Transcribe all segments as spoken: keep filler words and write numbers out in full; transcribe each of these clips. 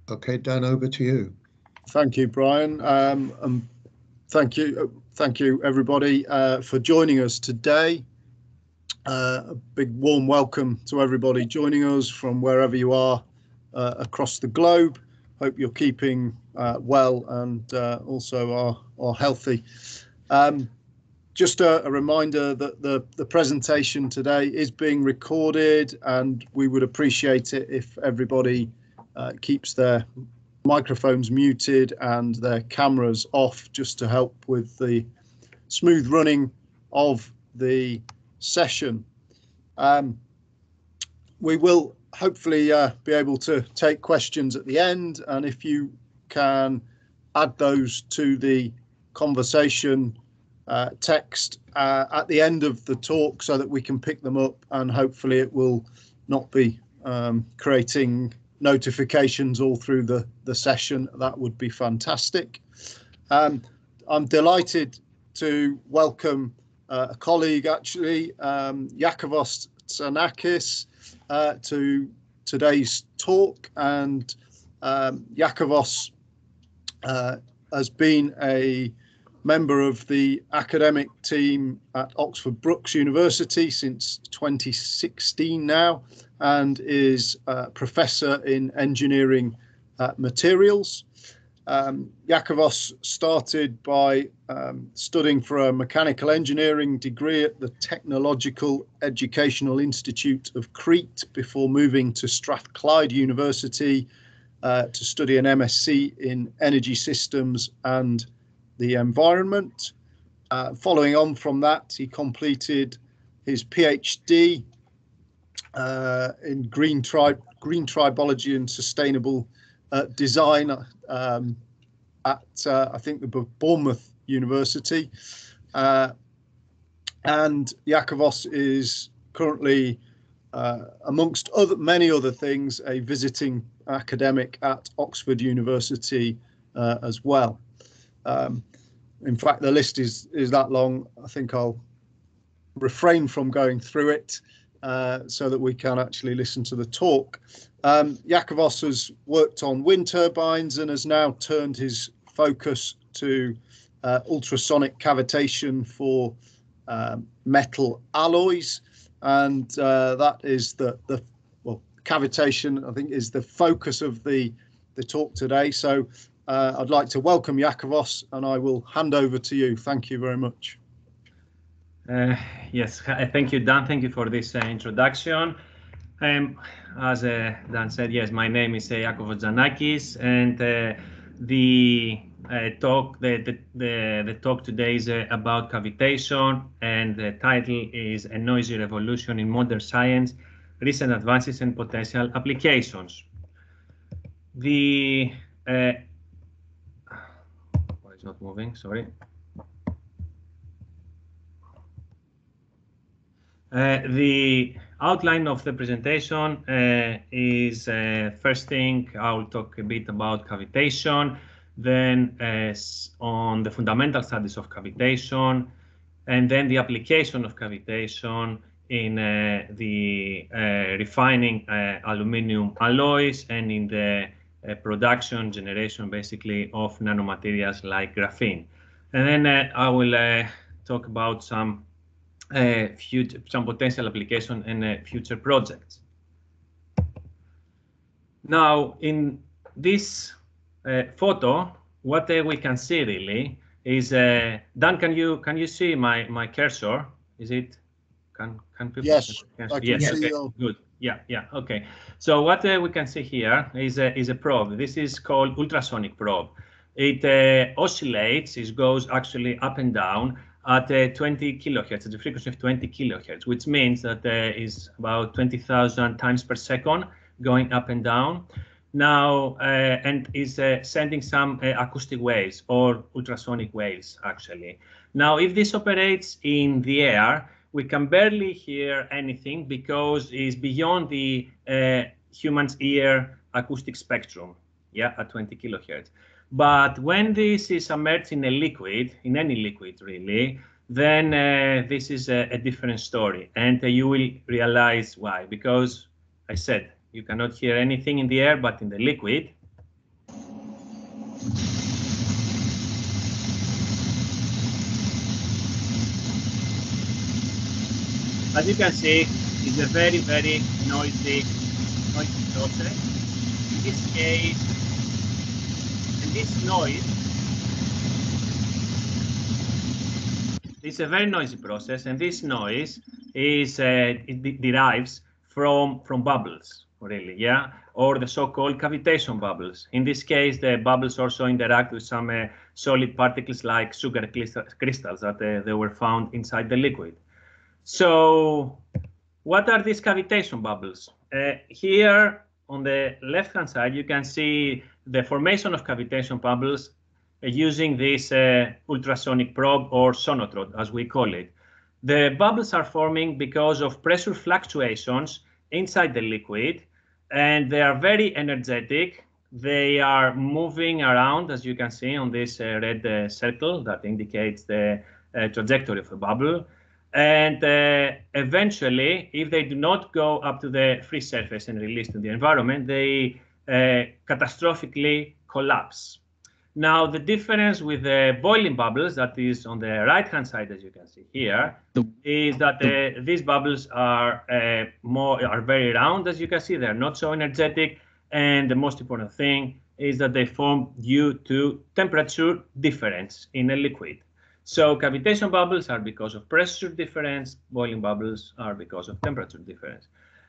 Okay, Dan, over to you. Thank you, Brian. Um, and thank you, thank you, everybody, uh, for joining us today. Uh, a big warm welcome to everybody joining us from wherever you are uh, across the globe. Hope you're keeping uh, well and uh, also are, are healthy. Um, just a, a reminder that the, the presentation today is being recorded, and we would appreciate it if everybody uh, keeps their microphones muted and their cameras off, just to help with the smooth running of the session. Um, we will hopefully uh, be able to take questions at the end, and if you can add those to the conversation uh, text uh, at the end of the talk so that we can pick them up, and hopefully it will not be um, creating notifications all through the, the session. That would be fantastic. Um, I'm delighted to welcome uh, a colleague, actually, um, Iakovos Tzanakis, uh, to today's talk. And um, Iakovos uh, has been a member of the academic team at Oxford Brookes University since twenty sixteen now, and is a professor in engineering uh, materials. Um, Iakovos started by um, studying for a mechanical engineering degree at the Technological Educational Institute of Crete before moving to Strathclyde University uh, to study an M S c in energy systems and the environment. Uh, following on from that, he completed his PhD uh, in green, tri green tribology and sustainable uh, design um, at, uh, I think, the Bournemouth University. Uh, and Iakovos is currently, uh, amongst other many other things, a visiting academic at Oxford University uh, as well. Um, in fact, the list is is that long. I think I'll refrain from going through it uh, so that we can actually listen to the talk. Um, Iakovos has worked on wind turbines and has now turned his focus to uh, ultrasonic cavitation for uh, metal alloys, and uh, that is the the well, cavitation, I think, is the focus of the the talk today. So uh, I'd like to welcome Iakovos, and I will hand over to you. Thank you very much. Uh, yes, thank you, Dan. Thank you for this uh, introduction. Um, as uh, Dan said, yes, my name is uh, Iakovos Tzanakis, and uh, the uh, talk, the, the the the talk today is uh, about cavitation, and the title is "A Noisy Revolution in Modern Science: Recent Advances and Potential Applications." The uh, oh, it's not moving. Sorry. Uh, the outline of the presentation uh, is uh, first thing, I'll talk a bit about cavitation, then uh, on the fundamental studies of cavitation, and then the application of cavitation in uh, the uh, refining uh, aluminium alloys and in the uh, production generation, basically, of nanomaterials like graphene. And then uh, I will uh, talk about some Uh, future, some potential application and uh, future projects. Now, in this uh, photo, what uh, we can see really is uh, Dan. Can you can you see my my cursor? Is it? Can can people? Yes, I can yes. see Okay. you. Good. Yeah. Yeah. Okay. So what uh, we can see here is a, is a probe. This is called ultrasonic probe. It uh, oscillates. It goes actually up and down at uh, twenty kilohertz, at the frequency of twenty kilohertz, which means that uh, is about twenty thousand times per second going up and down. Now, uh, and is uh, sending some uh, acoustic waves or ultrasonic waves, actually. Now, if this operates in the air, we can barely hear anything because it's beyond the uh, human's ear acoustic spectrum, yeah, at twenty kilohertz. But when this is submerged in a liquid, in any liquid really, then uh, this is a, a different story. And uh, you will realize why. Because I said you cannot hear anything in the air, but in the liquid, as you can see, it's a very, very noisy, noisy process. In this case, and this noise is a very noisy process, and this noise is uh, it derives from from bubbles, really, yeah, or the so-called cavitation bubbles. In this case, the bubbles also interact with some uh, solid particles like sugar crystals that uh, they were found inside the liquid. So what are these cavitation bubbles? Uh, here on the left-hand side, you can see the formation of cavitation bubbles uh, using this uh, ultrasonic probe, or sonotrode, as we call it. The bubbles are forming because of pressure fluctuations inside the liquid, and they are very energetic. They are moving around, as you can see on this uh, red uh, circle that indicates the uh, trajectory of the bubble. And uh, eventually, if they do not go up to the free surface and release to the environment, they uh, catastrophically collapse. Now, the difference with the boiling bubbles that is on the right-hand side, as you can see here, is that uh, these bubbles are uh, more are very round, as you can see. They're not so energetic, and the most important thing is that they form due to temperature difference in a liquid. So cavitation bubbles are because of pressure difference. Boiling bubbles are because of temperature difference.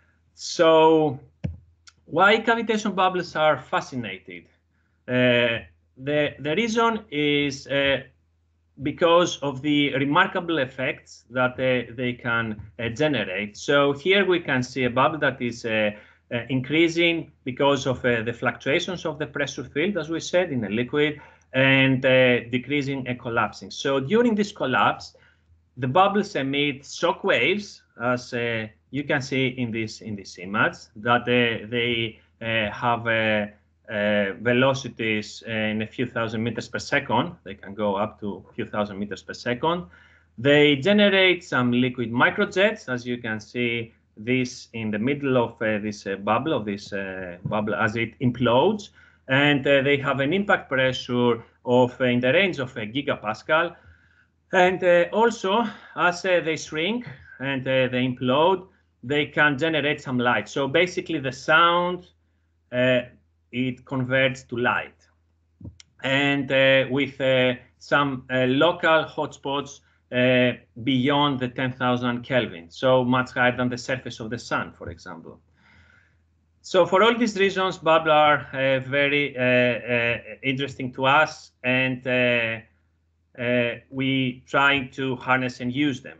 So why cavitation bubbles are fascinating? Uh, the, the reason is uh, because of the remarkable effects that uh, they can uh, generate. So here we can see a bubble that is uh, uh, increasing because of uh, the fluctuations of the pressure field, as we said, in a liquid, and uh, decreasing and collapsing. So during this collapse, the bubbles emit shock waves, as uh, you can see in this in this image, that uh, they uh, have uh, uh, velocities in a few thousand meters per second. They can go up to a few thousand meters per second. They generate some liquid microjets, as you can see this in the middle of uh, this uh, bubble of this uh, bubble as it implodes. And uh, they have an impact pressure of uh, in the range of a gigapascal. And uh, also, as uh, they shrink and uh, they implode, they can generate some light. So basically, the sound uh, it converts to light. And uh, with uh, some uh, local hotspots uh, beyond the ten thousand Kelvin, so much higher than the surface of the sun, for example. So for all these reasons, bubbles are uh, very uh, uh, interesting to us, and uh, uh, we trying to harness and use them.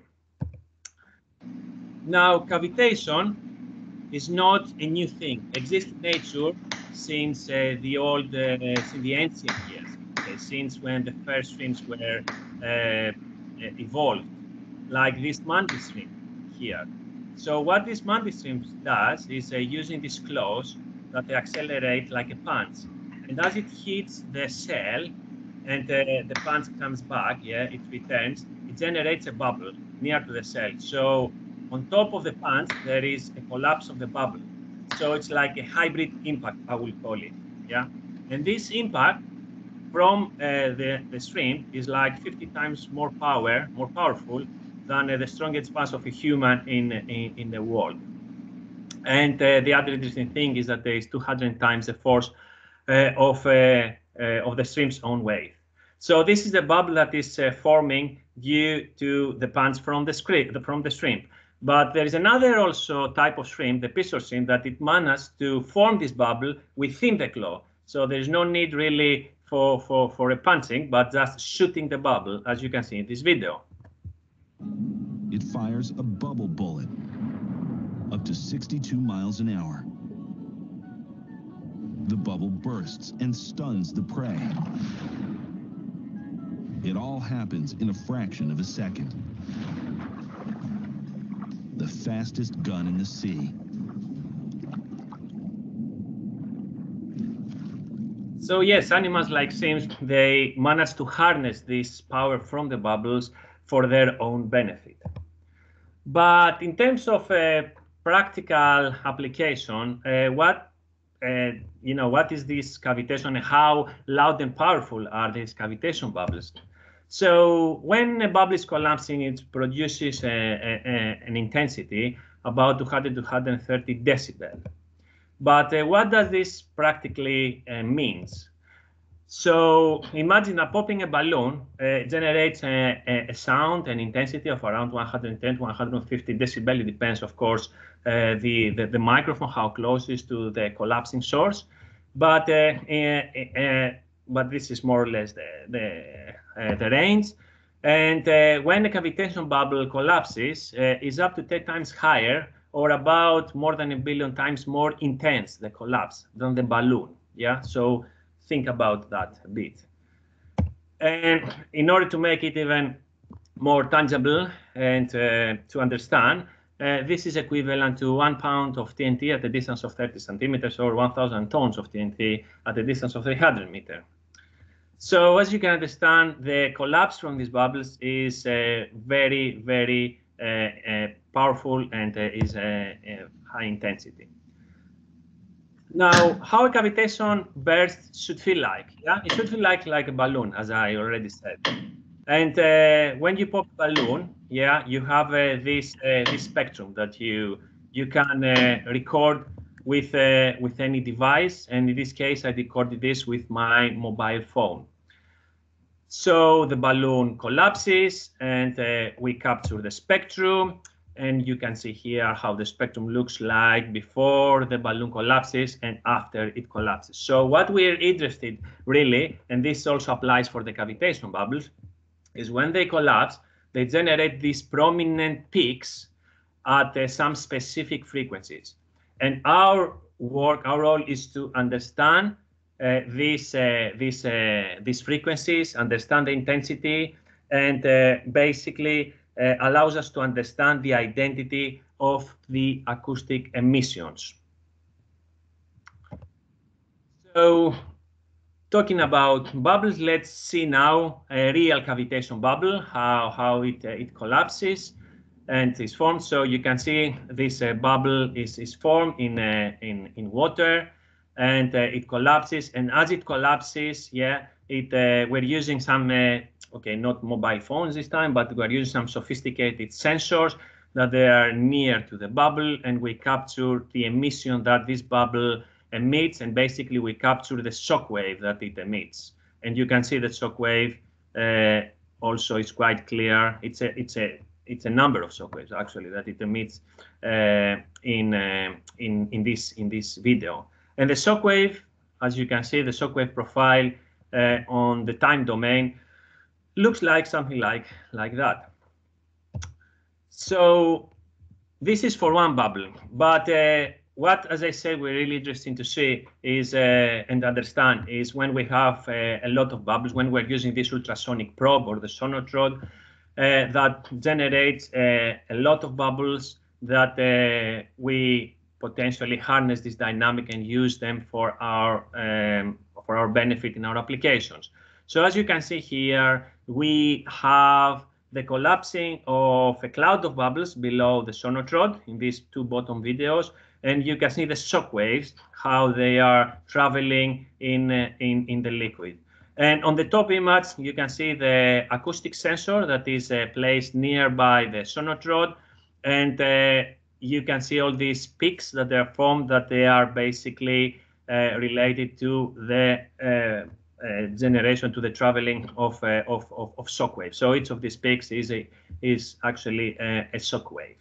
Now, cavitation is not a new thing. It exists in nature since uh, the old, uh, since the ancient years, okay? Since when the first shrimps were uh, evolved, like this mantis shrimp here. So what this mantis shrimp does is uh, using these claws that they accelerate like a punch. And as it hits the shell and uh, the punch comes back, yeah, it returns, it generates a bubble near to the shell. So on top of the punch, there is a collapse of the bubble. So it's like a hybrid impact, I will call it, yeah? And this impact from uh, the, the shrimp is like fifty times more power, more powerful than uh, the strongest punch of a human in, in, in the world. And uh, the other interesting thing is that there is two hundred times the force uh, of, uh, uh, of the shrimp's own weight. So this is the bubble that is uh, forming due to the punch from the, from the shrimp. But there is another also type of shrimp, the pistol shrimp, that it managed to form this bubble within the claw. So there is no need really for, for, for a punching, but just shooting the bubble, as you can see in this video. It fires a bubble bullet up to sixty-two miles an hour. The bubble bursts and stuns the prey. It all happens in a fraction of a second. The fastest gun in the sea. So yes, animals like shrimps, they manage to harness this power from the bubbles for their own benefit. But in terms of uh, practical application, uh, what uh, you know, what is this cavitation and how loud and powerful are these cavitation bubbles? So when a bubble is collapsing, it produces a, a, a, an intensity about two hundred to one hundred thirty decibel. But uh, what does this practically uh, means? So imagine that popping a balloon uh, generates a, a, a sound and intensity of around one hundred ten to one hundred fifty decibel. It depends, of course, uh, the, the, the microphone, how close it is to the collapsing source. But, uh, uh, uh, but this is more or less the, the, uh, the range. And uh, when a cavitation bubble collapses, uh, is up to ten times higher, or about more than a billion times more intense, the collapse, than the balloon. Yeah, so think about that a bit. And in order to make it even more tangible and uh, to understand, uh, this is equivalent to one pound of T N T at a distance of thirty centimeters, or one thousand tons of T N T at a distance of three hundred meters. So as you can understand, the collapse from these bubbles is uh, very, very uh, uh, powerful and uh, is uh, uh, high intensity. Now, how a cavitation burst should feel like? Yeah, it should feel like like a balloon, as I already said. And uh, when you pop a balloon, yeah, you have uh, this uh, this spectrum that you you can uh, record with uh, with any device. And in this case, I recorded this with my mobile phone. So the balloon collapses, and uh, we capture the spectrum. And you can see here how the spectrum looks like before the balloon collapses and after it collapses. So what we're interested really, and this also applies for the cavitation bubbles, is when they collapse, they generate these prominent peaks at uh, some specific frequencies. And our work, our role is to understand uh, these, uh, these, uh, these frequencies, understand the intensity, and uh, basically Uh, allows us to understand the identity of the acoustic emissions. So, talking about bubbles, let's see now a real cavitation bubble, how, how it, uh, it collapses and is formed. So you can see this uh, bubble is, is formed in, uh, in, in water, and uh, it collapses. And as it collapses, yeah, it, uh, we're using some uh, okay, not mobile phones this time, but we're using some sophisticated sensors that they are near to the bubble, and we capture the emission that this bubble emits, and basically we capture the shock wave that it emits. And you can see the shock wave uh, also is quite clear. It's a, it's a, it's a number of shock waves actually that it emits uh, in, uh, in, in, this, in this video. And the shock wave, as you can see, the shock wave profile uh, on the time domain looks like something like, like that. So this is for one bubble, but uh, what, as I said, we're really interested to see is uh, and understand is when we have uh, a lot of bubbles, when we're using this ultrasonic probe or the sonotrode uh, that generates uh, a lot of bubbles, that uh, we potentially harness this dynamic and use them for our um, for our benefit in our applications. So as you can see here, we have the collapsing of a cloud of bubbles below the sonotrode in these two bottom videos, and you can see the shock waves, how they are traveling in, uh, in, in the liquid. And on the top image, you can see the acoustic sensor that is uh, placed nearby the sonotrode, and uh, you can see all these peaks that are formed, that they are basically uh, related to the uh, Uh, generation, to the traveling of, uh, of, of, of shock waves. So each of these peaks is, a, is actually a, a shock wave.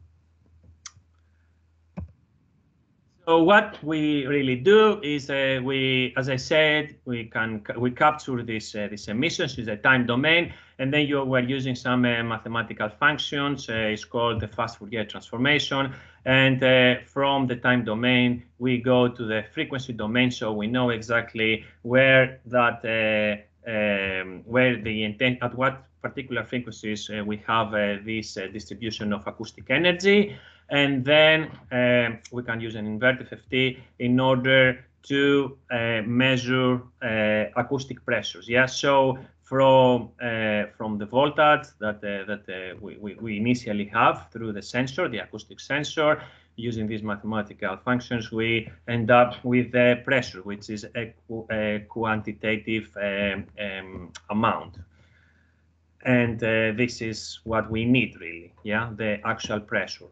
So what we really do is uh, we, as I said, we can we capture this uh, these emissions in the time domain, and then you were using some uh, mathematical functions. Uh, it's called the fast Fourier transformation, and uh, from the time domain we go to the frequency domain, so we know exactly where that uh, um, where the intent at what particular frequencies uh, we have uh, this uh, distribution of acoustic energy. And then uh, we can use an inverted F T in order to uh, measure uh, acoustic pressures. Yeah, so from uh, from the voltage that uh, that uh, we, we, we initially have through the sensor, the acoustic sensor, using these mathematical functions, we end up with the pressure, which is a, a quantitative um, um, amount. and uh, this is what we need really, yeah, the actual pressure.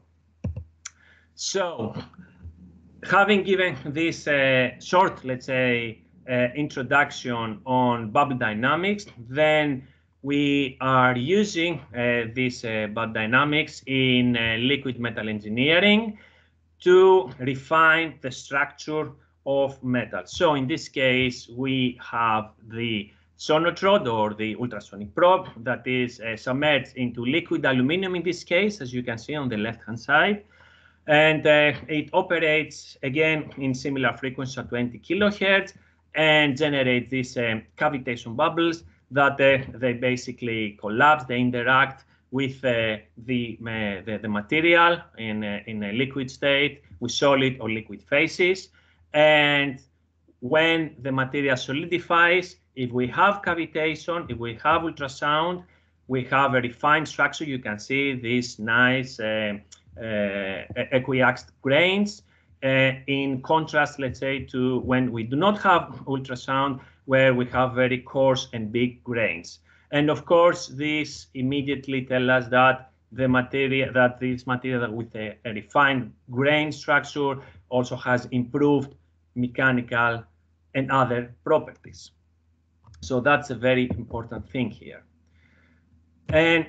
So having given this uh, short, let's say, uh, introduction on bubble dynamics, then we are using uh, this uh, bubble dynamics in uh, liquid metal engineering to refine the structure of metal. So in this case, we have the sonotrode or the ultrasonic probe that is uh, submerged into liquid aluminum in this case, as you can see on the left-hand side. And uh, it operates again in similar frequency at twenty kilohertz and generates these um, cavitation bubbles that uh, they basically collapse, they interact with uh, the, uh, the the material in a, in a liquid state with solid or liquid phases. And when the material solidifies, if we have cavitation, if we have ultrasound, we have a refined structure. You can see these nice uh, uh, equiaxed grains, uh, in contrast, let's say, to when we do not have ultrasound, where we have very coarse and big grains. And of course, this immediately tells us that the material, that this material with a, a refined grain structure also has improved mechanical and other properties. So that's a very important thing here. And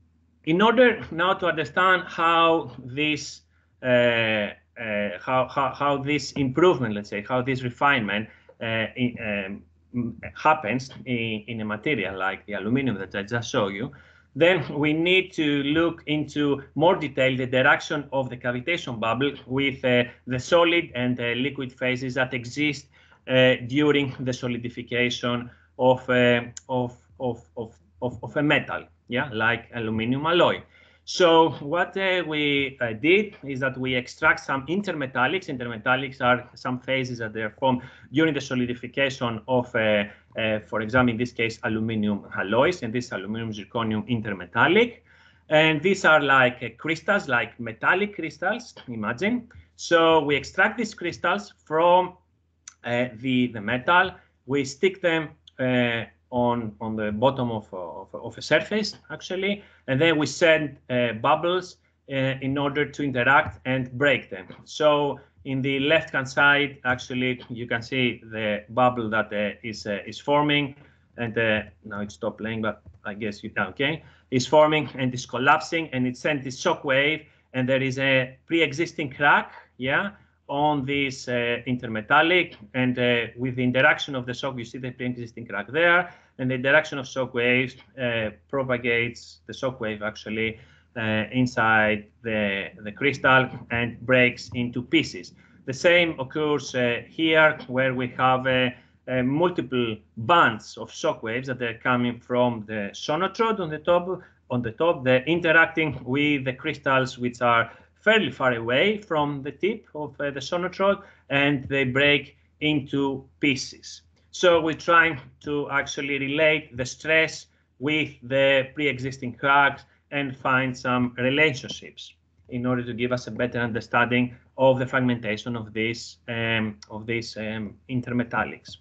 in order now to understand how this uh, uh, how, how how this improvement, let's say, how this refinement uh, in, um, happens in, in a material like the aluminum that I just showed you, then we need to look into more detail the interaction of the cavitation bubble with uh, the solid and uh, liquid phases that exist uh, during the solidification of, uh, of, of, of, of, of a metal, yeah, like aluminum alloy. So what uh, we uh, did is that we extract some intermetallics. Intermetallics are some phases that are formed during the solidification of, uh, uh, for example, in this case, aluminum alloys, and this aluminum zirconium intermetallic. And these are like uh, crystals, like metallic crystals, imagine. So we extract these crystals from uh, the, the metal. We stick them uh, on, on the bottom of, of, of a surface, actually, and then we send uh, bubbles uh, in order to interact and break them. So in the left-hand side, actually, you can see the bubble that uh, is, uh, is forming, and uh, now it stopped playing, but I guess you can, okay, is forming and is collapsing, and it sends this shock wave, and there is a pre-existing crack, yeah, on this uh, intermetallic, and uh, with the interaction of the shock, you see the pre-existing crack there, and the direction of shock waves uh, propagates the shock wave actually uh, inside the, the crystal and breaks into pieces. The same occurs uh, here, where we have uh, uh, multiple bands of shock waves that are coming from the sonotrode on the top, on the top, they're interacting with the crystals which are fairly far away from the tip of uh, the sonotrode, and they break into pieces. So we're trying to actually relate the stress with the pre-existing cracks and find some relationships in order to give us a better understanding of the fragmentation of these um, of these um, intermetallics.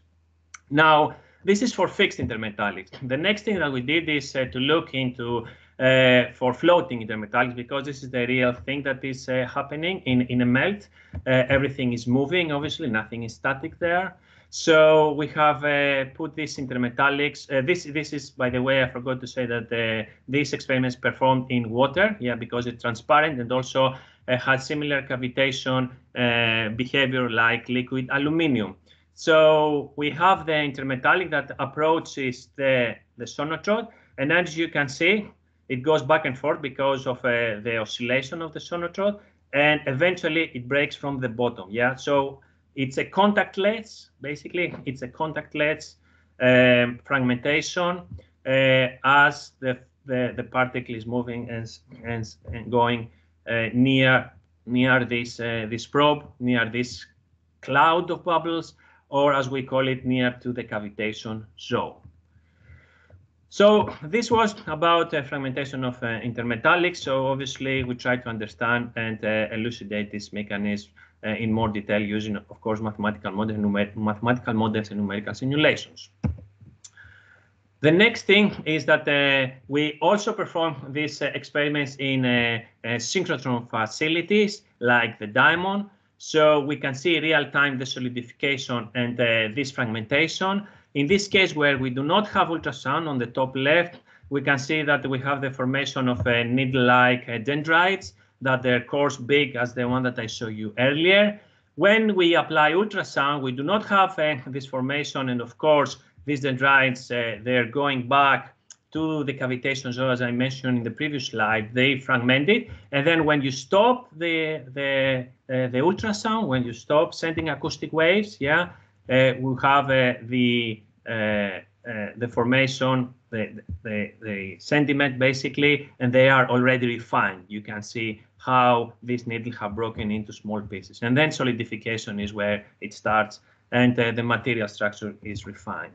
Now, this is for fixed intermetallics. The next thing that we did is uh, to look into uh, for floating intermetallics, because this is the real thing that is uh, happening in, in a melt. Uh, everything is moving, obviously, nothing is static there. So we have uh, put these intermetallics. Uh, this, this is, by the way, I forgot to say that uh, these experiments performed in water, yeah, because it's transparent, and also uh, had similar cavitation uh, behavior like liquid aluminum. So we have the intermetallic that approaches the, the sonotrode, and as you can see, it goes back and forth because of uh, the oscillation of the sonotrode, and eventually it breaks from the bottom, yeah? So it's a contactless, basically, it's a contactless um, fragmentation uh, as the, the, the particle is moving and, and, and going uh, near, near this, uh, this probe, near this cloud of bubbles, or as we call it, near to the cavitation zone. So this was about uh, fragmentation of uh, intermetallics. So obviously we try to understand and uh, elucidate this mechanism uh, in more detail using, of course, mathematical models, mathematical models and numerical simulations. The next thing is that uh, we also perform these uh, experiments in uh, uh, synchrotron facilities like the diamond. So we can see real-time the solidification and uh, this fragmentation. In this case, where we do not have ultrasound on the top left, we can see that we have the formation of uh, needle-like uh, dendrites, that they're coarse big as the one that I showed you earlier. When we apply ultrasound, we do not have uh, this formation, and of course, these dendrites, uh, they're going back to the cavitation. So as I mentioned in the previous slide, they fragment it. And then when you stop the, the, uh, the ultrasound, when you stop sending acoustic waves, yeah, uh, we have uh, the, uh, uh, the formation, the, the, the sediment basically, and they are already refined. You can see how these needles have broken into small pieces. And then solidification is where it starts, and uh, the material structure is refined.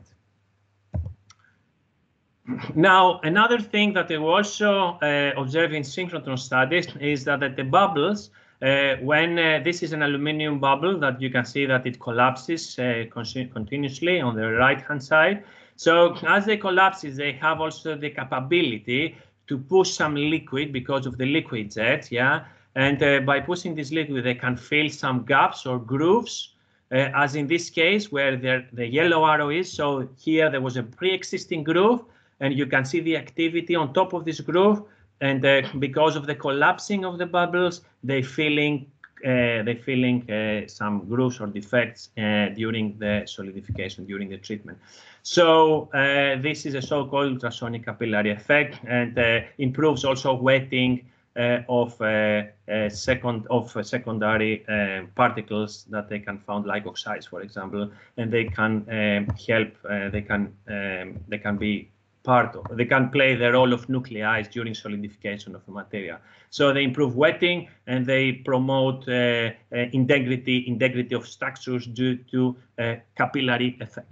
Now, another thing that we also uh, observe in synchrotron studies is that, that the bubbles, uh, when uh, this is an aluminium bubble, that you can see that it collapses uh, continuously on the right-hand side. So as they collapse, they have also the capability to push some liquid because of the liquid jet, yeah? And uh, by pushing this liquid, they can fill some gaps or grooves, uh, as in this case where the yellow arrow is. So here there was a pre-existing groove, and you can see the activity on top of this groove. And uh, because of the collapsing of the bubbles, they filling, uh, they filling uh, some grooves or defects uh, during the solidification, during the treatment. So uh, this is a so-called ultrasonic capillary effect, and uh, improves also wetting uh, of uh, uh, second of uh, secondary uh, particles that they can found, like oxides, for example, and they can um, help. Uh, they can um, they can be part of, they can play the role of nuclei during solidification of the material. So they improve wetting, and they promote uh, uh, integrity, integrity of structures due to uh, capillary effect.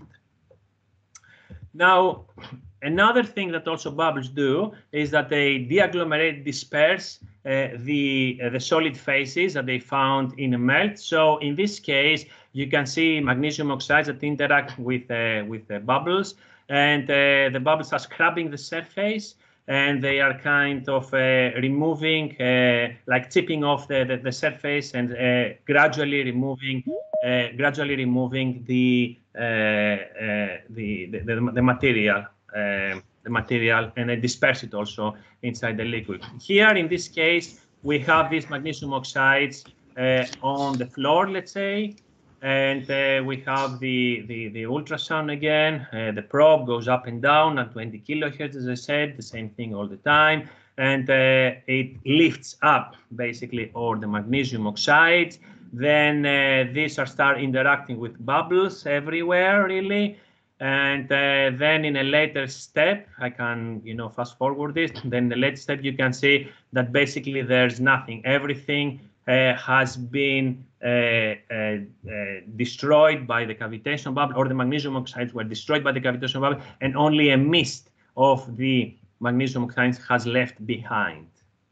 Now, another thing that also bubbles do is that they deagglomerate, disperse uh, the, uh, the solid phases that they found in a melt. So in this case, you can see magnesium oxides that interact with, uh, with the bubbles. And uh, the bubbles are scrubbing the surface, and they are kind of uh, removing, uh, like chipping off the, the, the surface, and uh, gradually removing, uh, gradually removing the, uh, uh, the, the, the, the material, uh, the material, and they disperse it also inside the liquid. Here, in this case, we have these magnesium oxides uh, on the floor, let's say. And uh, we have the, the, the ultrasound again. Uh, the probe goes up and down at twenty kilohertz, as I said, the same thing all the time. And uh, it lifts up, basically, all the magnesium oxides. Then uh, these are start interacting with bubbles everywhere, really. And uh, then in a later step, I can, you know, fast forward this. Then the later step, you can see that basically there's nothing. Everything uh, has been uh, uh, uh, destroyed by the cavitation bubble, or the magnesium oxides were destroyed by the cavitation bubble, and only a mist of the magnesium oxides has left behind.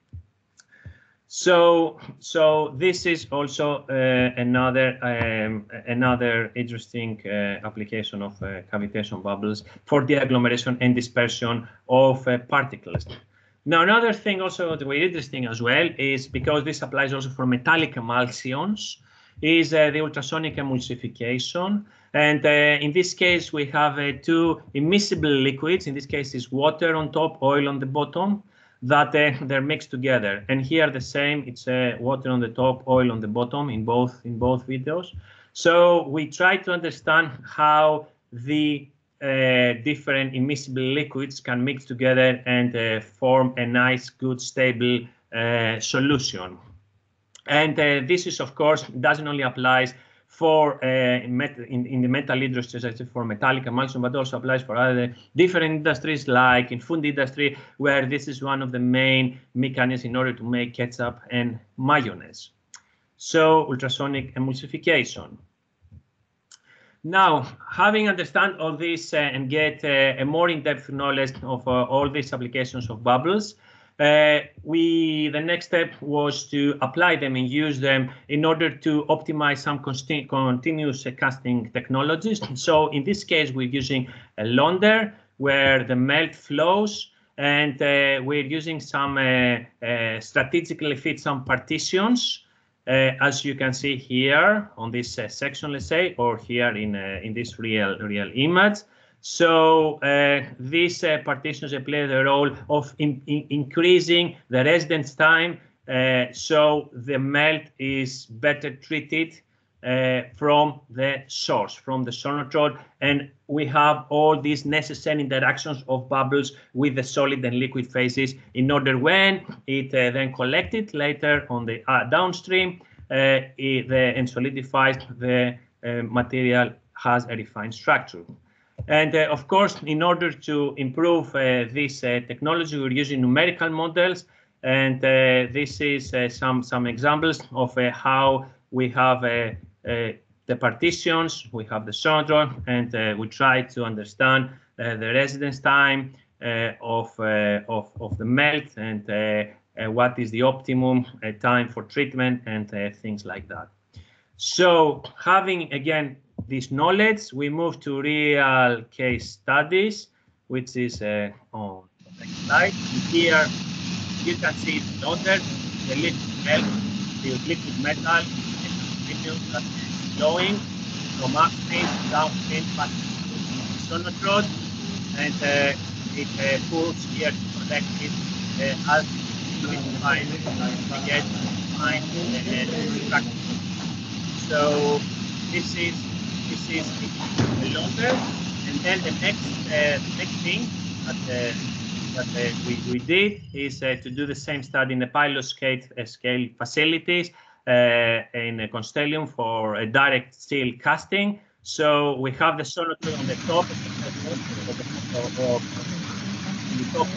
So, so this is also uh, another um, another interesting uh, application of uh, cavitation bubbles for the agglomeration and dispersion of uh, particles. Now, another thing also that very interesting as well is, because this applies also for metallic emulsions, is uh, the ultrasonic emulsification. And uh, in this case, we have uh, two immiscible liquids. In this case, is water on top, oil on the bottom, that uh, they're mixed together. And here the same, it's uh, water on the top, oil on the bottom in both in both videos. So we try to understand how the uh, different immiscible liquids can mix together and uh, form a nice, good, stable uh, solution. And uh, this is, of course, doesn't only applies for uh, in, in, in the metal industry, as I said, for metallic emulsion, but also applies for other different industries, like in food industry, where this is one of the main mechanisms in order to make ketchup and mayonnaise. So ultrasonic emulsification. Now, having understand all this uh, and get uh, a more in-depth knowledge of uh, all these applications of bubbles, Uh, we the next step was to apply them and use them in order to optimize some continuous casting technologies. So in this case, we're using a launder where the melt flows, and uh, we're using some uh, uh, strategically fit some partitions, uh, as you can see here on this uh, section, let's say, or here in uh, in this real real image. So uh, these uh, partitions play the role of in, in increasing the residence time, uh, so the melt is better treated uh, from the source, from the sonotrode, and we have all these necessary interactions of bubbles with the solid and liquid phases in order when it uh, then collected later on the uh, downstream uh, it, the, and solidifies, the uh, material has a refined structure. And uh, of course, in order to improve uh, this uh, technology, we're using numerical models. And uh, this is uh, some, some examples of uh, how we have uh, uh, the partitions, we have the sonotrode, and uh, we try to understand uh, the residence time uh, of, uh, of, of the melt, and uh, uh, what is the optimum uh, time for treatment, and uh, things like that. So having, again, this knowledge, we move to real case studies, which is uh, on the next slide. Here you can see the water, the liquid melt, the liquid metal, aluminium that is flowing from upstream, downstream, passing through the sonotrode, and uh, it uh, pulls here to collect it uh, as solidified, to get fine and structure. So this is this is the loader, and then the next uh, next thing that, uh, that uh, we, we did is uh, to do the same study in the pilot scale, uh, scale facilities uh, in a Constellium for a direct steel casting. So we have the sonotrode on the top of the, of the, of the, of the top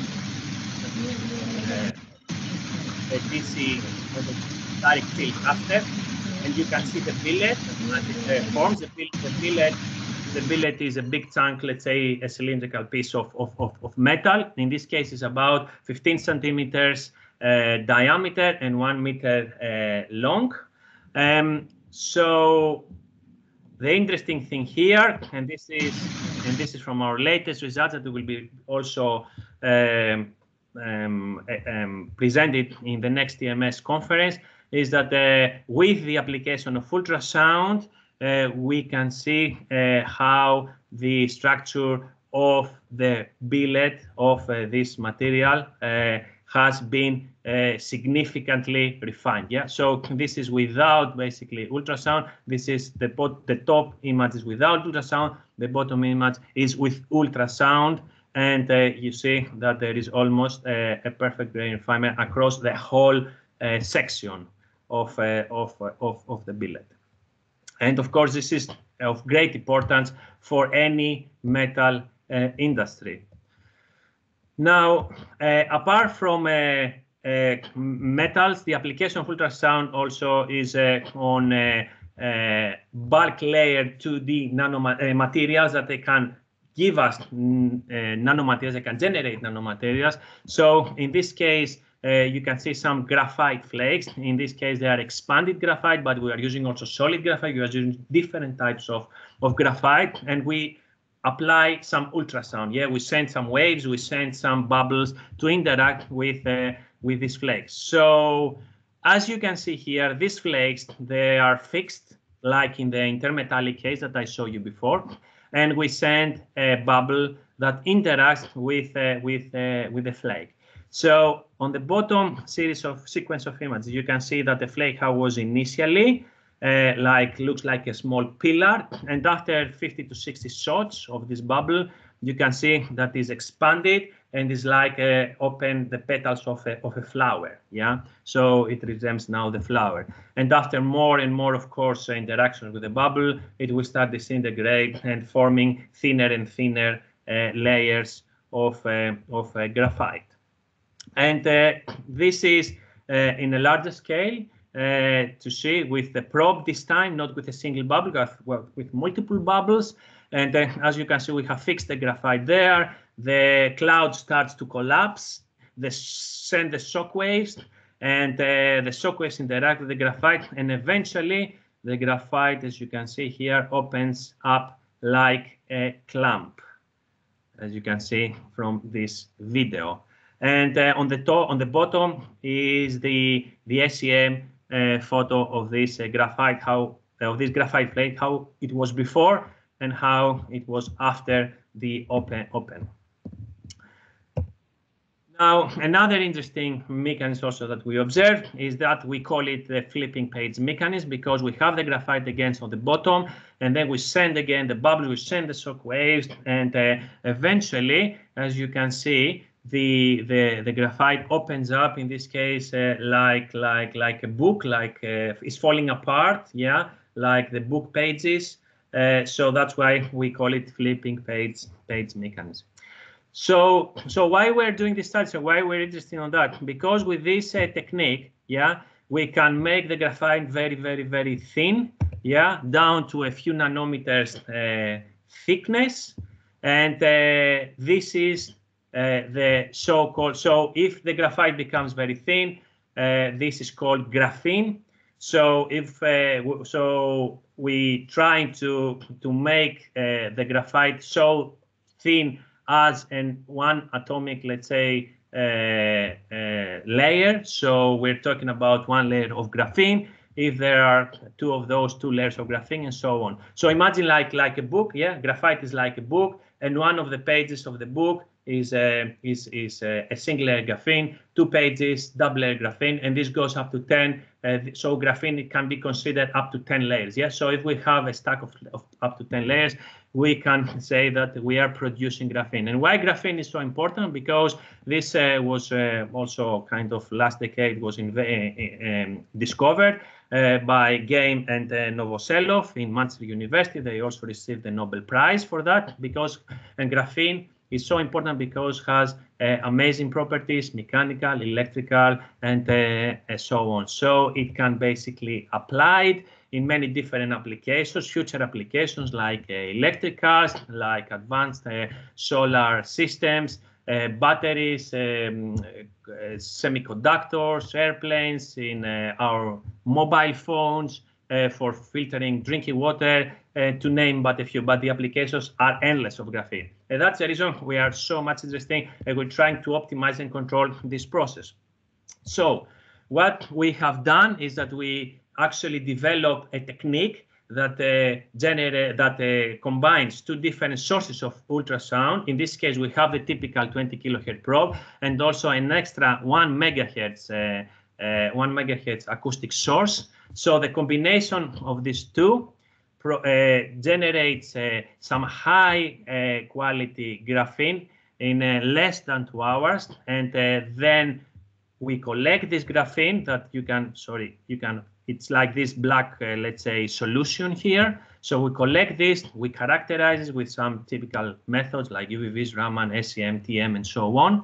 uh, the D C or the direct steel caster. And you can see the billet as it uh, forms. The billet, the billet, the billet is a big chunk, let's say a cylindrical piece of, of, of, of metal. In this case, it's about fifteen centimeters uh, diameter and one meter uh, long. Um, so the interesting thing here, and this is and this is from our latest results that will be also um, um, um, presented in the next I MECHE conference, is that uh, with the application of ultrasound, uh, we can see uh, how the structure of the billet of uh, this material uh, has been uh, significantly refined. Yeah, so this is without basically ultrasound. This is the the top image is without ultrasound. The bottom image is with ultrasound, and uh, you see that there is almost uh, a perfect grain refinement across the whole uh, section of, uh, of, uh, of, of the billet. And of course, this is of great importance for any metal uh, industry. Now, uh, apart from uh, uh, metals, the application of ultrasound also is uh, on uh, uh, bulk layer two D nanomaterials that they can give us mm, uh, nanomaterials, they can generate nanomaterials. So in this case, Uh, you can see some graphite flakes. In this case, they are expanded graphite, but we are using also solid graphite. We are using different types of, of graphite, and we apply some ultrasound. Yeah, we send some waves, we send some bubbles to interact with, uh, with these flakes. So as you can see here, these flakes, they are fixed, like in the intermetallic case that I showed you before. And we send a bubble that interacts with, uh, with, uh, with the flake. So on the bottom series of sequence of images, you can see that the flake was initially uh, like looks like a small pillar, and after fifty to sixty shots of this bubble, you can see that is expanded and is like uh, open the petals of a, of a flower. Yeah, so it resembles now the flower. And after more and more, of course, uh, interaction with the bubble, it will start disintegrate and forming thinner and thinner uh, layers of uh, of uh, graphite. And uh, this is uh, in a larger scale uh, to see with the probe this time, not with a single bubble, but well, with multiple bubbles. And uh, as you can see, we have fixed the graphite there. The cloud starts to collapse. They send the shock waves, and uh, the shock waves interact with the graphite. And eventually, the graphite, as you can see here, opens up like a clamp. as you can see from this video. And uh, on the top, on the bottom is the the S E M uh, photo of this uh, graphite, how of this graphite plate, how it was before and how it was after the open open. Now, another interesting mechanism also that we observe is that we call it the flipping page mechanism, because we have the graphite against on the bottom, and then we send again the bubbles, we send the shock waves, and uh, eventually, as you can see, the the the graphite opens up. In this case, uh, like like like a book, like uh, it's falling apart, yeah, like the book pages. Uh, so that's why we call it flipping page page mechanism. So, so why we're doing this study, so why we're interested in that? Because with this uh, technique, yeah, we can make the graphite very, very, very thin, yeah, down to a few nanometers uh, thickness. And uh, this is uh, the so-called, so if the graphite becomes very thin, uh, this is called graphene. So if, uh, so we trying to, to make uh, the graphite so thin as in one atomic, let's say, uh, uh, layer. So we're talking about one layer of graphene. If there are two of those two layers of graphene, and so on. So imagine like like a book, yeah. Graphite is like a book, and one of the pages of the book is uh, is is uh, a single layer graphene, two pages double layer graphene, and this goes up to ten. Uh, so graphene, it can be considered up to ten layers, yeah. So if we have a stack of, of up to ten layers, we can say that we are producing graphene. And why graphene is so important? Because this uh, was uh, also kind of last decade was in, uh, um, discovered uh, by Game and uh, Novoselov in Manchester University. They also received the Nobel Prize for that, because and graphene is so important because it has uh, amazing properties, mechanical, electrical, and uh, so on. So it can basically applied in many different applications, future applications like uh, electric cars, like advanced uh, solar systems, uh, batteries, um, uh, semiconductors, airplanes, in uh, our mobile phones, uh, for filtering drinking water, uh, to name but a few. But the applications are endless of graphene. And that's the reason we are so much interested, and we're trying to optimize and control this process. So what we have done is that we actually develop a technique that uh, generate that uh, combines two different sources of ultrasound. In this case, we have the typical twenty kilohertz probe and also an extra one megahertz uh, uh, one megahertz acoustic source. So the combination of these two pro, uh, generates uh, some high uh, quality graphene in uh, less than two hours, and uh, then we collect this graphene that you can sorry you can. It's like this black, uh, let's say, solution here. So we collect this, we characterize it with some typical methods like U V Vis, Raman, S E M, T M, and so on,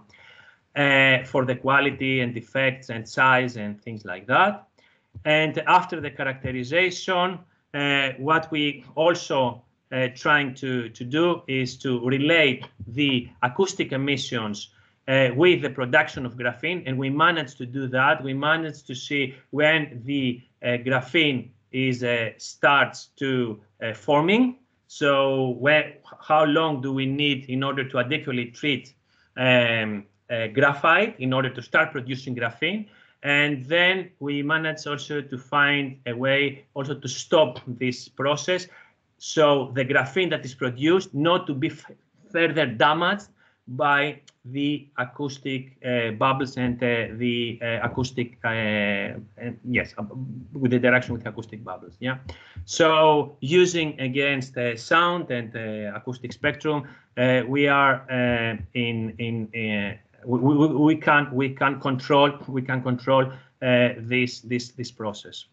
uh, for the quality and defects and size and things like that. And after the characterization, uh, what we also uh, trying to, to do is to relate the acoustic emissions Uh, with the production of graphene, and we managed to do that. We managed to see when the uh, graphene is uh, starts to uh, forming. So where, how long do we need in order to adequately treat um, uh, graphite in order to start producing graphene? And then we managed also to find a way also to stop this process, so the graphene that is produced not to be further damaged by the acoustic uh, bubbles and uh, the uh, acoustic, uh, uh, yes, uh, with the direction with acoustic bubbles, yeah. So using against uh, sound and uh, acoustic spectrum, uh, we are uh, in in uh, we, we, we can we can control we can control uh, this this this process.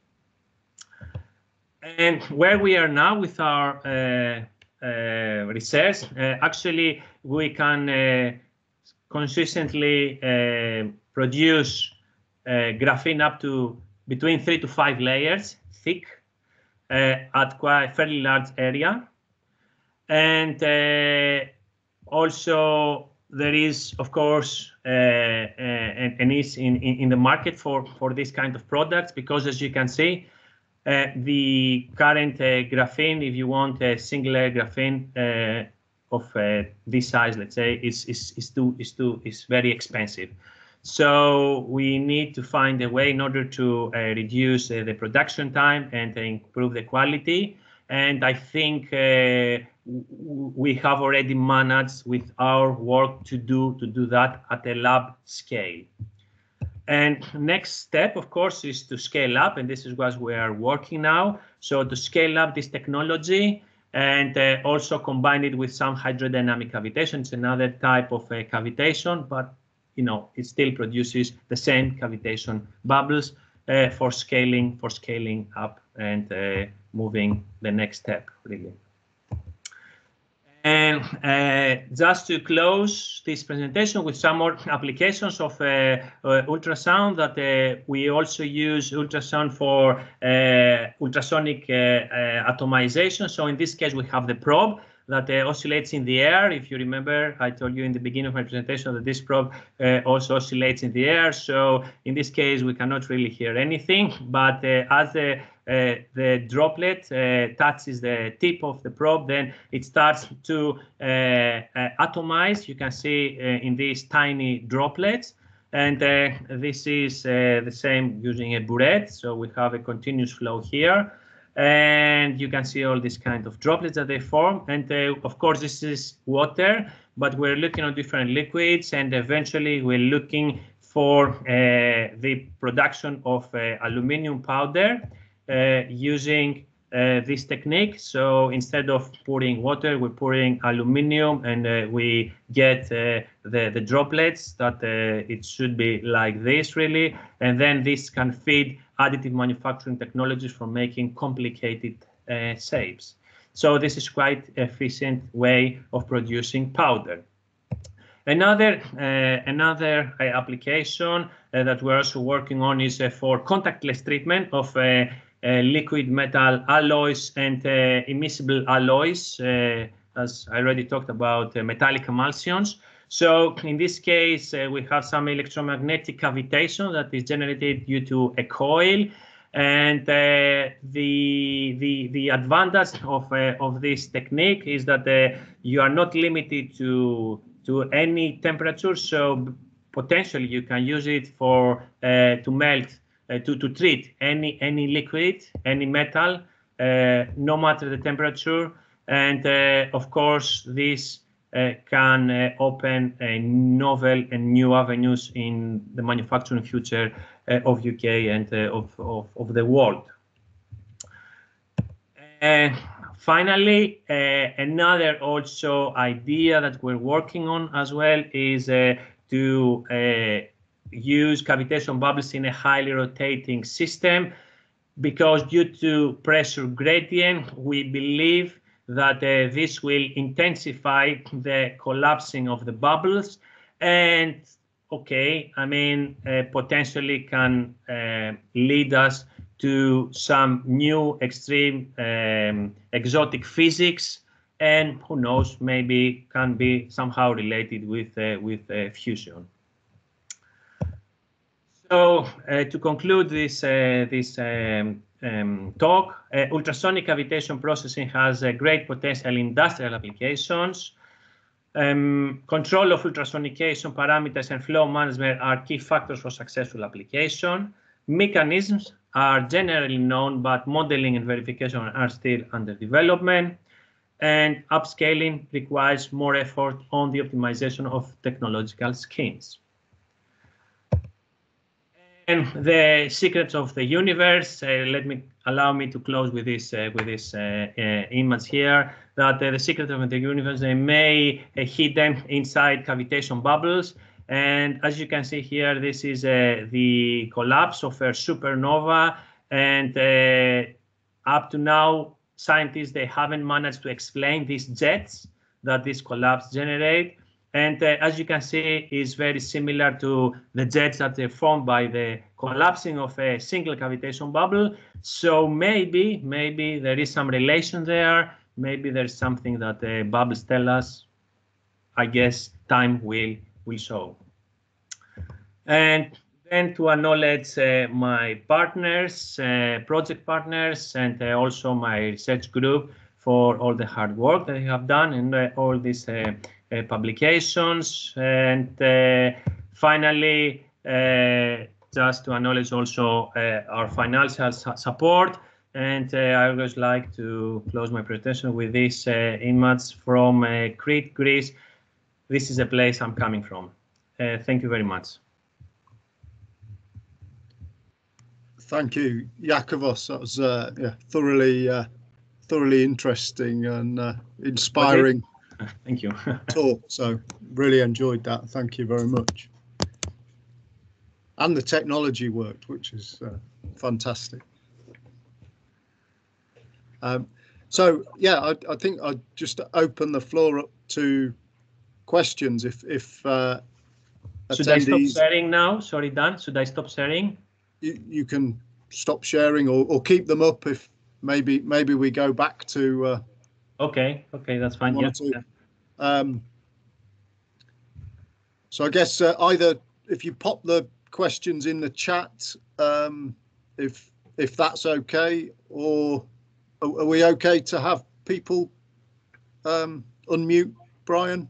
And where we are now with our uh, uh, research, uh, actually we can uh, consistently uh, produce uh, graphene up to between three to five layers thick uh, at quite fairly large area. And uh, also there is, of course, uh, uh, an, an ease in, in, in the market for, for this kind of products, because as you can see, uh, the current uh, graphene, if you want a single layer graphene, uh, of uh, this size, let's say, is is is too is too is very expensive. So we need to find a way in order to uh, reduce uh, the production time and uh, improve the quality. And I think uh, we have already managed with our work to do to do that at a lab scale. And next step, of course, is to scale up, and this is what we are working now. So to scale up this technology and uh, also combine it with some hydrodynamic cavitation. It's another type of uh, cavitation, but you know, it still produces the same cavitation bubbles uh, for scaling, for scaling up and uh, moving the next step, really. And uh, just to close this presentation with some more applications of uh, uh, ultrasound, that uh, we also use ultrasound for uh, ultrasonic uh, uh, atomization. So in this case, we have the probe that uh, oscillates in the air. If you remember, I told you in the beginning of my presentation that this probe uh, also oscillates in the air. So in this case, we cannot really hear anything, but uh, as the Uh, the droplet uh, touches the tip of the probe, then it starts to uh, uh, atomize. You can see uh, in these tiny droplets. And uh, this is uh, the same using a burette. So we have a continuous flow here. And you can see all these kind of droplets that they form. And uh, of course, this is water, but we're looking at different liquids. And eventually, we're looking for uh, the production of uh, aluminium powder. Uh, using uh, this technique. So instead of pouring water, we're pouring aluminium, and uh, we get uh, the, the droplets that uh, it should be like this, really. And then this can feed additive manufacturing technologies for making complicated uh, shapes. So this is quite efficient way of producing powder. Another, uh, another uh, application uh, that we're also working on is uh, for contactless treatment of uh, Uh, liquid metal alloys and uh, immiscible alloys, uh, as I already talked about, uh, metallic emulsions. So in this case, uh, we have some electromagnetic cavitation that is generated due to a coil. And uh, the, the, the advantage of, uh, of this technique is that uh, you are not limited to, to any temperature. So potentially you can use it for uh, to melt Uh, to, to treat any any liquid, any metal, uh, no matter the temperature. And uh, of course, this uh, can uh, open a novel and new avenues in the manufacturing future uh, of U K and uh, of, of, of the world. Uh, finally, uh, another also idea that we're working on as well is uh, to uh, use cavitation bubbles in a highly rotating system, because due to pressure gradient, we believe that uh, this will intensify the collapsing of the bubbles, and okay, I mean, uh, potentially can uh, lead us to some new extreme um, exotic physics, and who knows, maybe can be somehow related with, uh, with uh, fusion. So uh, to conclude this, uh, this um, um, talk, uh, ultrasonic cavitation processing has a great potential industrial applications. Um, control of ultrasonication parameters and flow management are key factors for successful application. Mechanisms are generally known, but modeling and verification are still under development. And upscaling requires more effort on the optimization of technological schemes. And the secrets of the universe. Uh, let me allow me to close with this uh, with this uh, uh, image here. That uh, the secrets of the universe, they may uh, hidden inside cavitation bubbles. And as you can see here, this is uh, the collapse of a supernova. And uh, up to now, scientists, they haven't managed to explain these jets that this collapse generate. And uh, as you can see, is very similar to the jets that are formed by the collapsing of a single cavitation bubble. So maybe, maybe there is some relation there. Maybe there's something that the bubbles tell us. I guess time will will show. And then to acknowledge uh, my partners, uh, project partners, and uh, also my research group for all the hard work that you have done and uh, all these uh, uh, publications. And uh, finally, uh, just to acknowledge also uh, our financial su support. And uh, I always like to close my presentation with this uh, image from uh, Crete, Greece. This is the place I'm coming from. Uh, thank you very much. Thank you, Iakovos. That was uh, yeah, thoroughly, uh, thoroughly interesting and uh, inspiring. Okay. Thank you. talk. So really enjoyed that. Thank you very much. And the technology worked, which is uh, fantastic. Um, so yeah, I, I think I'd just open the floor up to questions. If if uh, Should attendees, I stop sharing now? Sorry, Dan. Should I stop sharing? You, you can stop sharing or, or keep them up if maybe maybe we go back to. Uh, okay. Okay, that's fine. One yeah. or two. yeah. Um, so I guess uh, either if you pop the questions in the chat, um, if if that's okay, or are we okay to have people um, unmute, Brian?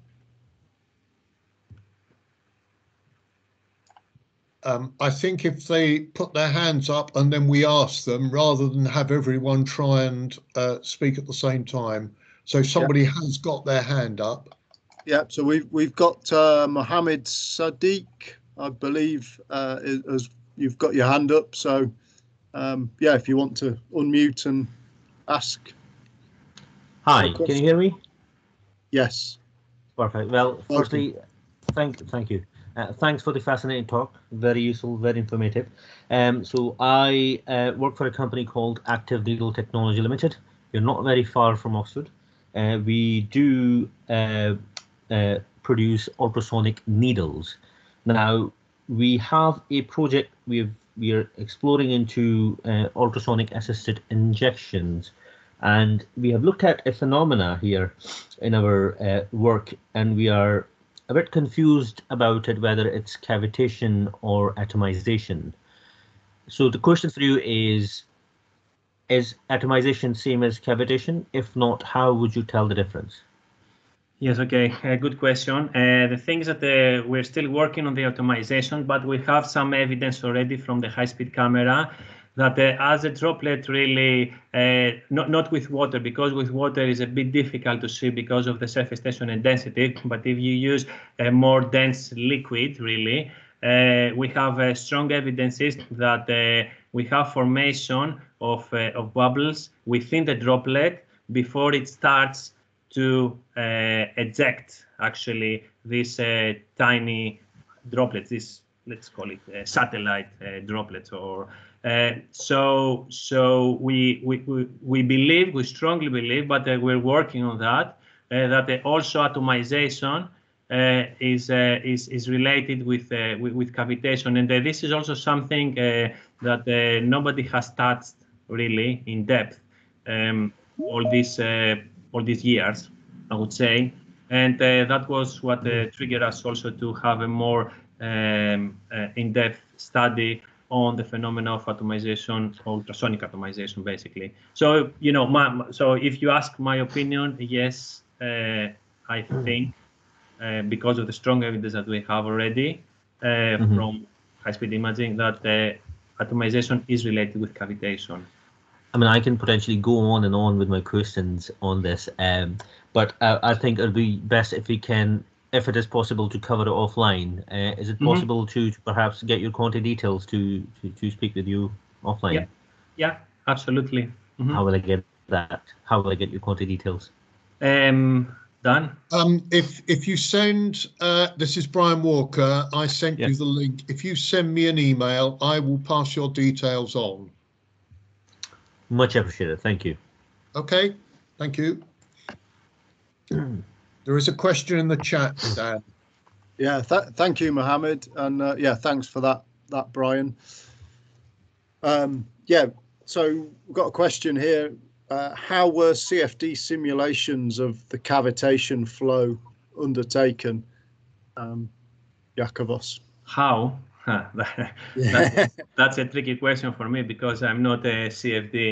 Um, I think if they put their hands up and then we ask them, rather than have everyone try and uh, speak at the same time. So somebody yeah. has got their hand up. Yeah, so we've we've got uh, Mohammed Sadiq, I believe, uh, as you've got your hand up. So um, yeah, if you want to unmute and ask. Hi, can you hear me? Yes. Perfect. Well, firstly, thank thank you. Uh, thanks for the fascinating talk. Very useful, very informative. Um, so I uh, work for a company called Active Needle Technology Limited. You're not very far from Oxford. Uh, we do uh, uh, produce ultrasonic needles. Now, we have a project we've, we are exploring into uh, ultrasonic assisted injections. And we have looked at a phenomena here in our uh, work, and we are a bit confused about it, whether it's cavitation or atomization. So the question for you is, is atomization same as cavitation? If not, how would you tell the difference? Yes, okay, uh, good question. Uh, the thing is that uh, we're still working on the atomization, but we have some evidence already from the high-speed camera that uh, as a droplet really, uh, not, not with water, because with water is a bit difficult to see because of the surface tension and density, but if you use a more dense liquid, really, uh, we have uh, strong evidences that uh, we have formation of, uh, of bubbles within the droplet before it starts to uh, eject actually these uh, tiny droplets, this, let's call it uh, satellite uh, droplets, or uh, so so we, we we we believe, we strongly believe, but uh, we're working on that, uh, that uh, also atomization uh, is uh, is is related with uh, with, with cavitation, and uh, this is also something uh, that uh, nobody has touched really in depth um, all these uh, all these years, I would say, and uh, that was what uh, triggered us also to have a more um, uh, in-depth study on the phenomena of atomization, ultrasonic atomization, basically. So, you know, my, so if you ask my opinion, yes, uh, I think uh, because of the strong evidence that we have already uh, mm-hmm. from high-speed imaging, that uh, atomization is related with cavitation. I mean, I can potentially go on and on with my questions on this, um, but uh, I think it'll be best if we can, if it is possible, to cover it offline. Uh, is it possible mm-hmm. to, to perhaps get your contact details to, to, to speak with you offline? Yeah, yeah, absolutely. Mm-hmm. How will I get that? How will I get your contact details? Um, Dan? Um, if if you send, uh, this is Brian Walker, I sent yes. you the link. If you send me an email, I will pass your details on. Much appreciated. Thank you. Okay. Thank you. There is a question in the chat, Dan. Yeah. Th thank you, Mohammed, and uh, yeah, thanks for that, that Brian. Um, yeah. So we've got a question here. Uh, how were C F D simulations of the cavitation flow undertaken, um, Iakovos? How? Huh, that, yeah. that's, that's a tricky question for me because I'm not a C F D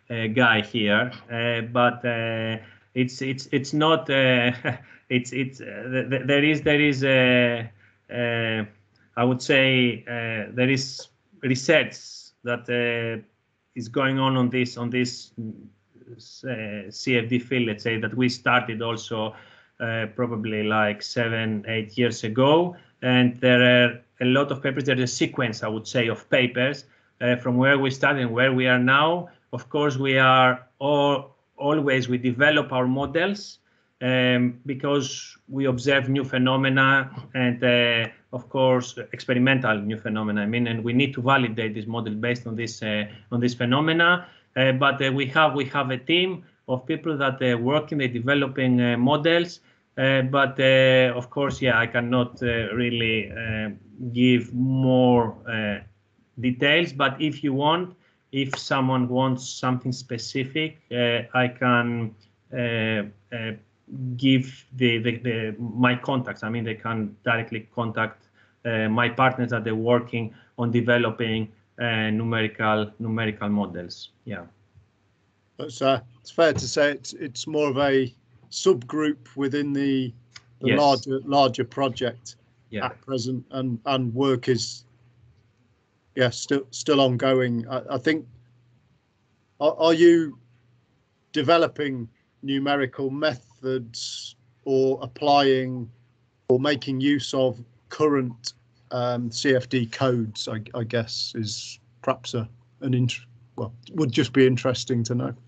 uh, guy here, uh, but uh, it's it's it's not. Uh, it's it's uh, th there is there is a. Uh, I would say uh, there is research that uh, is going on on this on this uh, C F D field. Let's say that we started also uh, probably like seven, eight years ago, and there are a lot of papers. There's a sequence, I would say, of papers uh, from where we started and where we are now. Of course, we are all always we develop our models. Um, because we observe new phenomena and, uh, of course, experimental new phenomena. I mean, and we need to validate this model based on this uh, on this phenomena. Uh, but uh, we have we have a team of people that uh, work in the developing uh, models. Uh, but uh, of course, yeah, I cannot uh, really uh, give more uh, details. But if you want, if someone wants something specific, uh, I can. Uh, uh, give the, the, the my contacts. I mean, they can directly contact uh, my partners that they're working on developing uh, numerical numerical models. Yeah, it's uh, it's fair to say it's it's more of a subgroup within the, the yes. larger larger project yeah. at present, and and work is yeah still still ongoing. I, I think. Are, are you developing numerical methods or applying or making use of current um, C F D codes, I, I guess, is perhaps a, an int well, would just be interesting to know.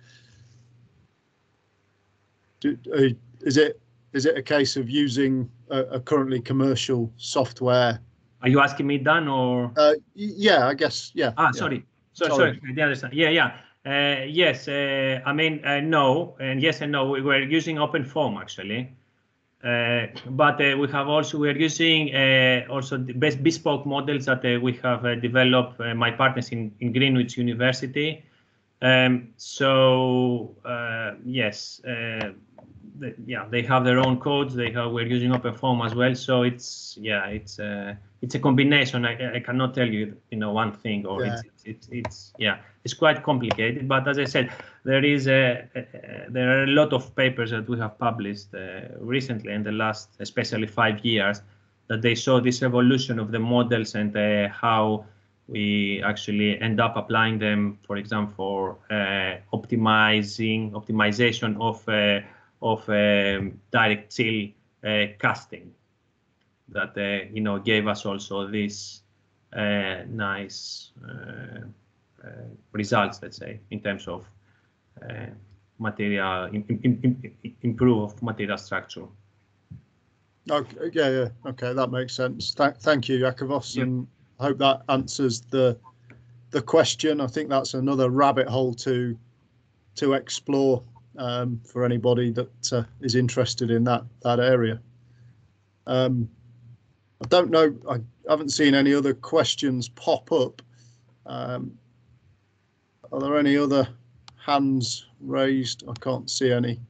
Do, uh, is it is it a case of using a, a currently commercial software? Are you asking me, Dan, or? Uh, yeah, I guess, yeah. Ah, yeah. sorry. So, sorry. Sorry, sorry, I didn't understand. Yeah, yeah. Uh, yes, uh, I mean, uh, no, and yes and no. We were using OpenFOAM actually, uh, but uh, we have also we are using uh, also the best bespoke models that uh, we have uh, developed. Uh, my partners in in Greenwich University. Um, so uh, yes, uh, the, yeah, they have their own codes. They have we're using OpenFOAM as well. So it's yeah, it's uh, it's a combination. I, I cannot tell you you know one thing or yeah. it's, it's it's it's yeah. It's quite complicated, but as I said, there is a, a, a there are a lot of papers that we have published uh, recently in the last, especially five years, that they show this evolution of the models and uh, how we actually end up applying them, for example, for uh, optimizing optimization of uh, of um, direct chill uh, casting. That uh, you know gave us also this uh, nice. Uh, Uh, results, let's say, in terms of uh, material, in, in, in, improve of material structure. Okay, yeah, yeah, okay, that makes sense. Th thank you, Iakovos, Yep. and I hope that answers the the question. I think that's another rabbit hole to to explore um, for anybody that uh, is interested in that that area. Um, I don't know. I haven't seen any other questions pop up. Um, Are there any other hands raised? I can't see any.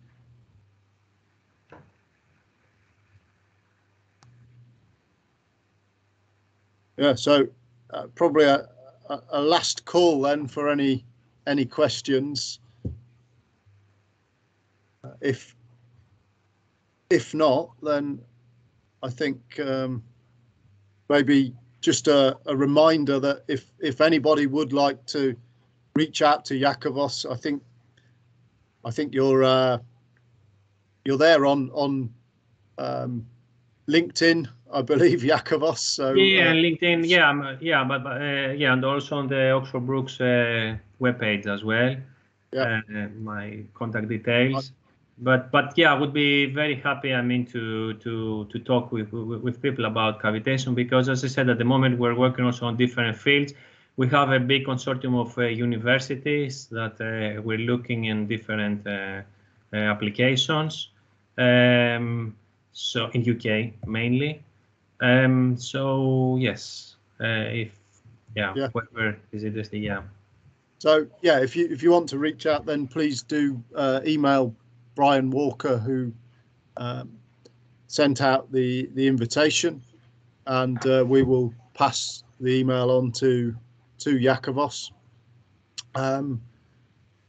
Yeah, so uh, probably a, a, a last call then for any any questions. Uh, if if not, then I think um, maybe just a, a reminder that if if anybody would like to reach out to Iakovos, I think I think you're uh, you're there on on um, LinkedIn, I believe, Iakovos. So yeah, uh, LinkedIn, yeah, um, yeah, but uh, yeah, and also on the Oxford Brookes uh, webpage as well. Yeah. Uh, my contact details. But but yeah, I would be very happy. I mean, to to to talk with with, with people about cavitation, because as I said, at the moment we're working also on different fields. We have a big consortium of uh, universities that uh, we're looking in different uh, uh, applications. Um, so in U K mainly. Um, so yes, uh, if yeah, Yeah. whoever is interested, yeah. So yeah, if you if you want to reach out, then please do uh, email Brian Walker, who um, sent out the the invitation, and uh, we will pass the email on to to Iakovos. Um,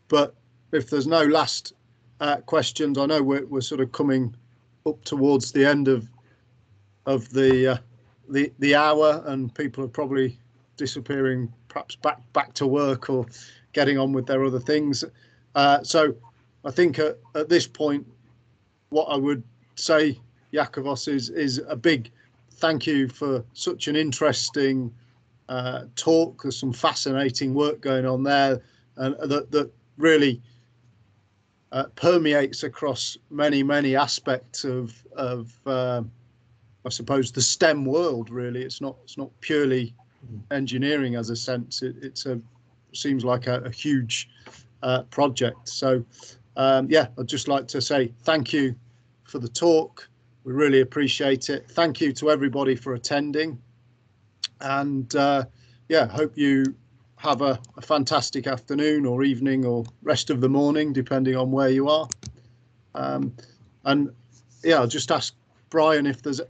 but if there's no last uh, questions, I know we're, we're sort of coming up towards the end of of the uh, the the hour, and people are probably disappearing, perhaps back back to work or getting on with their other things. Uh, so I think at, at this point, what I would say, Iakovos, is is a big thank you for such an interesting uh, talk. There's some fascinating work going on there, and that that really uh, permeates across many many aspects of of uh, I suppose the STEM world. Really, it's not it's not purely engineering as a sense. It, it's a seems like a, a huge uh, project. So um, yeah, I'd just like to say thank you for the talk. We really appreciate it. Thank you to everybody for attending, and uh, yeah, hope you have a, a fantastic afternoon or evening or rest of the morning, depending on where you are. Um, and yeah, I'll just ask Brian if there's